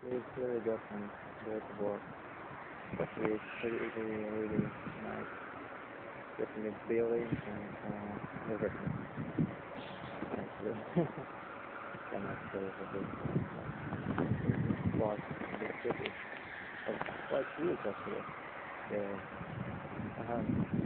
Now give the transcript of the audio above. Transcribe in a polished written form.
It's really different Göteborg, especially it's really nice. Different buildings and everything. Actually, cannot say for this part of the city. It's quite huge actually. The,